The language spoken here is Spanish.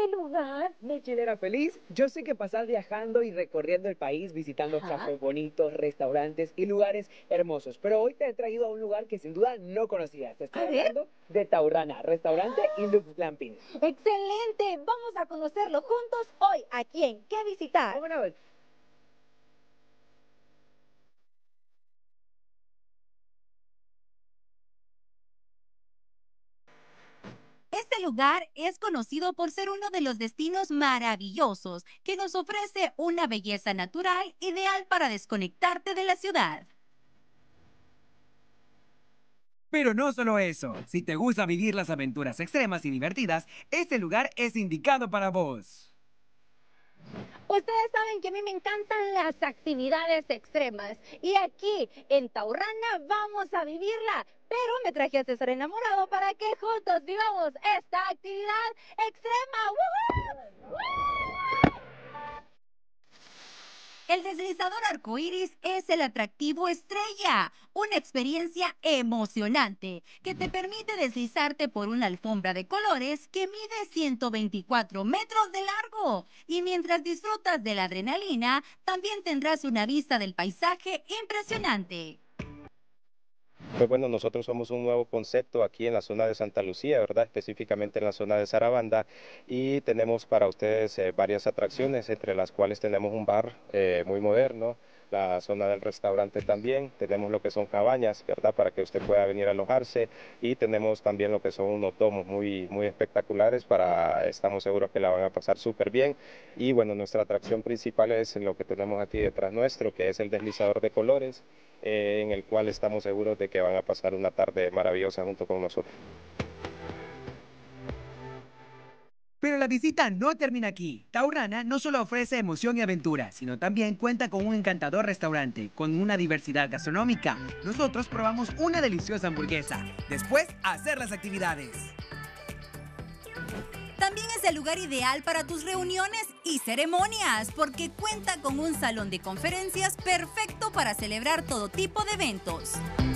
este lugar? ¿No chilera feliz? Yo sé que pasás viajando y recorriendo el país, visitando Ajá. cafés bonitos, restaurantes y lugares hermosos. Pero hoy te he traído a un lugar que sin duda no conocías. Te estoy A ver. hablando de Taurana, restaurante y Lux Glamping. ¡Excelente! Vamos a conocerlo juntos hoy. ¿A quién? ¿Qué visitar? Vámonos. Este lugar es conocido por ser uno de los destinos maravillosos que nos ofrece una belleza natural ideal para desconectarte de la ciudad. Pero no solo eso, si te gusta vivir las aventuras extremas y divertidas, este lugar es indicado para vos. Ustedes saben que a mí me encantan las actividades extremas y aquí en Taurana vamos a vivirla. Pero me traje a César enamorado para que juntos vivamos esta actividad extrema. ¡Woohoo! El deslizador arcoíris es el atractivo estrella, una experiencia emocionante que te permite deslizarte por una alfombra de colores que mide 124 metros de largo. Y mientras disfrutas de la adrenalina, también tendrás una vista del paisaje impresionante. Pues bueno, nosotros somos un nuevo concepto aquí en la zona de Santa Lucía, ¿verdad? Específicamente en la zona de Sarabanda, y tenemos para ustedes varias atracciones, entre las cuales tenemos un bar muy moderno, la zona del restaurante también, tenemos lo que son cabañas, ¿verdad? Para que usted pueda venir a alojarse, y tenemos también lo que son unos domos muy espectaculares estamos seguros que la van a pasar súper bien. Y bueno, nuestra atracción principal es lo que tenemos aquí detrás nuestro, que es el deslizador de colores, en el cual estamos seguros de que van a pasar una tarde maravillosa junto con nosotros. Pero la visita no termina aquí. Taurana no solo ofrece emoción y aventura, sino también cuenta con un encantador restaurante, con una diversidad gastronómica. Nosotros probamos una deliciosa hamburguesa. Después, a hacer las actividades. También es el lugar ideal para tus reuniones y ceremonias, porque cuenta con un salón de conferencias perfecto para celebrar todo tipo de eventos.